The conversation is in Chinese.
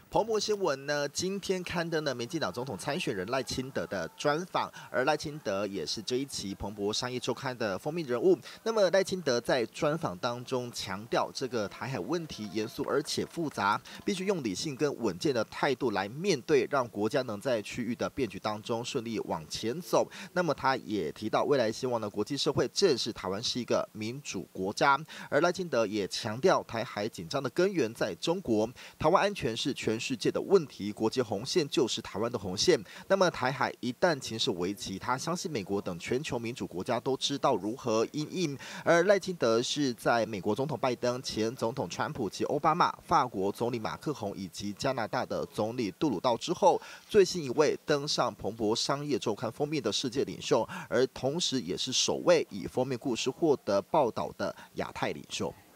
彭博新闻呢，今天刊登了民进党总统参选人赖清德的专访，而赖清德也是这一期彭博商业周刊的封面人物。那么赖清德在专访当中强调，这个台海问题严肃而且复杂，必须用理性跟稳健的态度来面对，让国家能在区域的变局当中顺利往前走。那么他也提到，未来希望呢国际社会正视台湾是一个民主国家，而赖清德也强调，台海紧张的根源在中国，台湾安全是全世界的问题，国际红线就是台湾的红线。那么台海一旦情势危急，他相信美国等全球民主国家都知道如何因应。而赖清德是在美国总统拜登、前总统川普及奥巴马、法国总理马克宏以及加拿大的总理杜鲁道之后，最新一位登上彭博商业周刊封面的世界领袖，而同时也是首位以封面故事获得报道的亚太领袖。